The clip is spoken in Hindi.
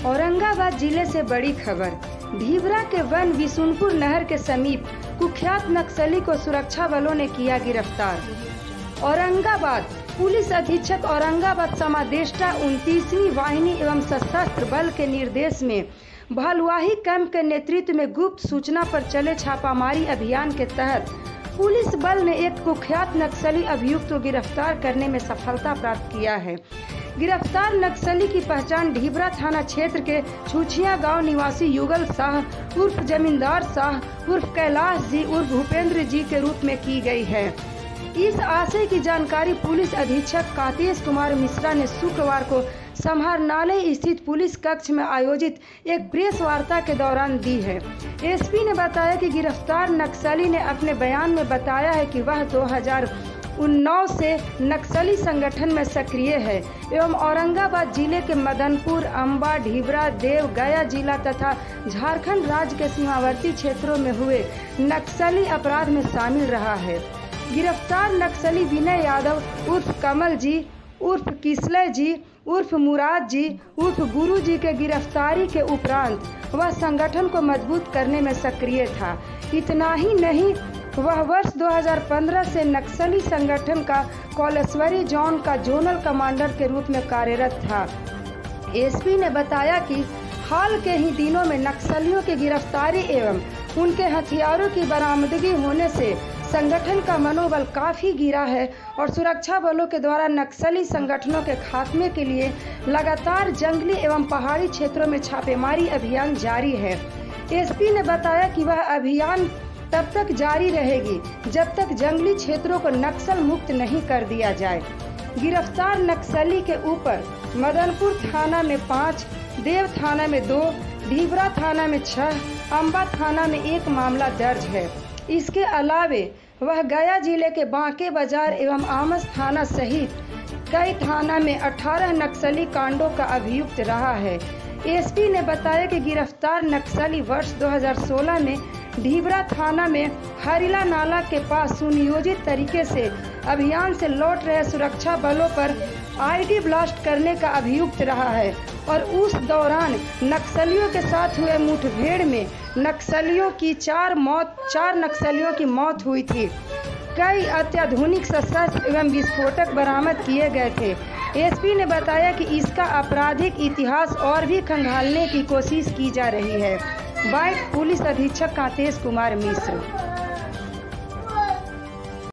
औरंगाबाद जिले से बड़ी खबर। ढीबरा के वन विशुनपुर नहर के समीप कुख्यात नक्सली को सुरक्षा बलों ने किया गिरफ्तार। औरंगाबाद पुलिस अधीक्षक औरंगाबाद समादेष्टा 29वीं वाहिनी एवं सशस्त्र बल के निर्देश में भलुआही कैंप के नेतृत्व में गुप्त सूचना पर चले छापामारी अभियान के तहत पुलिस बल ने एक कुख्यात नक्सली अभियुक्त को गिरफ्तार करने में सफलता प्राप्त किया है। गिरफ्तार नक्सली की पहचान ढीबरा थाना क्षेत्र के छुछिया गांव निवासी युगल शाह उर्फ जमींदार शाह उर्फ कैलाश जी उर्फ भूपेंद्र जी के रूप में की गई है। इस आशय की जानकारी पुलिस अधीक्षक कातेश कुमार मिश्रा ने शुक्रवार को समाहरणालय स्थित पुलिस कक्ष में आयोजित एक प्रेस वार्ता के दौरान दी है। एसपी ने बताया कि गिरफ्तार नक्सली ने अपने बयान में बताया है कि वह 2019 से नक्सली संगठन में सक्रिय है एवं औरंगाबाद जिले के मदनपुर, अंबा, ढीबरा, देव, गया जिला तथा झारखंड राज्य के सीमावर्ती क्षेत्रों में हुए नक्सली अपराध में शामिल रहा है। गिरफ्तार नक्सली विनय यादव उर्फ कमल जी उर्फ किसलय जी उर्फ मुराद जी उर्फ गुरु जी के गिरफ्तारी के उपरांत वह संगठन को मजबूत करने में सक्रिय था। इतना ही नहीं, वह वर्ष 2015 से नक्सली संगठन का कोलेश्वरी जोन का जोनल कमांडर के रूप में कार्यरत था। एसपी ने बताया कि हाल के ही दिनों में नक्सलियों की गिरफ्तारी एवं उनके हथियारों की बरामदगी होने से संगठन का मनोबल काफी गिरा है और सुरक्षा बलों के द्वारा नक्सली संगठनों के खात्मे के लिए लगातार जंगली एवं पहाड़ी क्षेत्रों में छापेमारी अभियान जारी है। एसपी ने बताया कि वह अभियान तब तक जारी रहेगी जब तक जंगली क्षेत्रों को नक्सल मुक्त नहीं कर दिया जाए। गिरफ्तार नक्सली के ऊपर मदनपुर थाना में 5, देव थाना में 2, ढीबरा थाना में 6, अंबा थाना में 1 मामला दर्ज है। इसके अलावे वह गया जिले के बांके बाजार एवं आमस थाना सहित कई थाना में 18 नक्सली कांडों का अभियुक्त रहा है। एसपी ने बताया कि गिरफ्तार नक्सली वर्ष 2016 में ढीबरा थाना में हरिला नाला के पास सुनियोजित तरीके से अभियान से लौट रहे सुरक्षा बलों पर आईडी ब्लास्ट करने का अभियुक्त रहा है और उस दौरान नक्सलियों के साथ हुए मुठभेड़ में नक्सलियों की 4 नक्सलियों की मौत हुई थी। कई अत्याधुनिक शस्त्र एवं विस्फोटक बरामद किए गए थे। एसपी ने बताया कि इसका आपराधिक इतिहास और भी खंगालने की कोशिश की जा रही है। बाइट पुलिस अधीक्षक कातेश कुमार मिश्र।